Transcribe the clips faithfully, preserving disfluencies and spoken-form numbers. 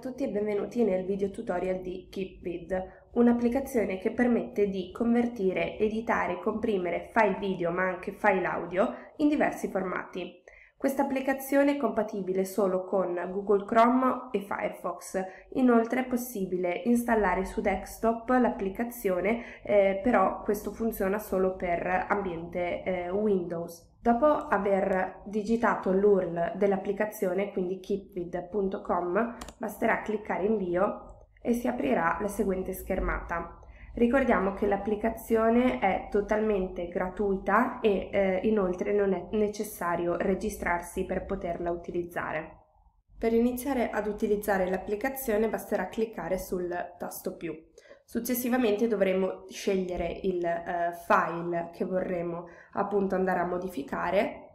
tutti e benvenuti nel video tutorial di KeepVid, un'applicazione che permette di convertire, editare e comprimere file video ma anche file audio in diversi formati. Questa applicazione è compatibile solo con Google Chrome e Firefox, inoltre è possibile installare su desktop l'applicazione, eh, però questo funziona solo per ambiente eh, Windows. Dopo aver digitato l'U R L dell'applicazione, quindi keepvid punto com, basterà cliccare invio e si aprirà la seguente schermata. Ricordiamo che l'applicazione è totalmente gratuita e eh, inoltre non è necessario registrarsi per poterla utilizzare. Per iniziare ad utilizzare l'applicazione basterà cliccare sul tasto più. Successivamente dovremo scegliere il eh, file che vorremmo appunto andare a modificare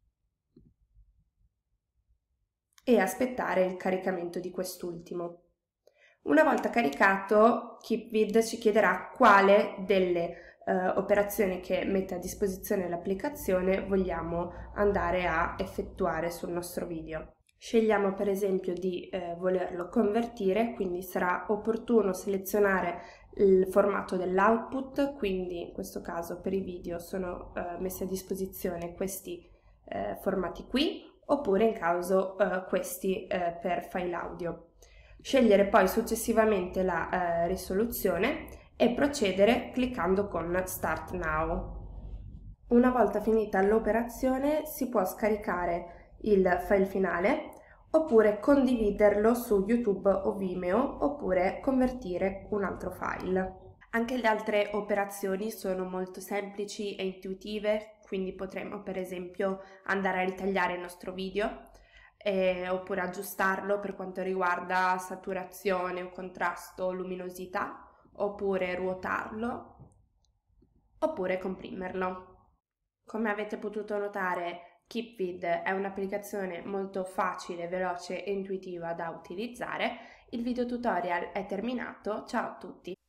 e aspettare il caricamento di quest'ultimo. Una volta caricato, KeepVid ci chiederà quale delle eh, operazioni che mette a disposizione l'applicazione vogliamo andare a effettuare sul nostro video. Scegliamo per esempio di eh, volerlo convertire, quindi sarà opportuno selezionare il formato dell'output, quindi in questo caso per i video sono eh, messi a disposizione questi eh, formati qui, oppure in caso eh, questi eh, per file audio. Scegliere poi successivamente la eh, risoluzione e procedere cliccando con Start Now. Una volta finita l'operazione si può scaricare il file finale oppure condividerlo su YouTube o Vimeo oppure convertire un altro file. Anche le altre operazioni sono molto semplici e intuitive, quindi potremo per esempio andare a ritagliare il nostro video eh, oppure aggiustarlo per quanto riguarda saturazione, contrasto, luminosità, oppure ruotarlo oppure comprimerlo. Come avete potuto notare, KeepVid è un'applicazione molto facile, veloce e intuitiva da utilizzare. Il video tutorial è terminato, ciao a tutti!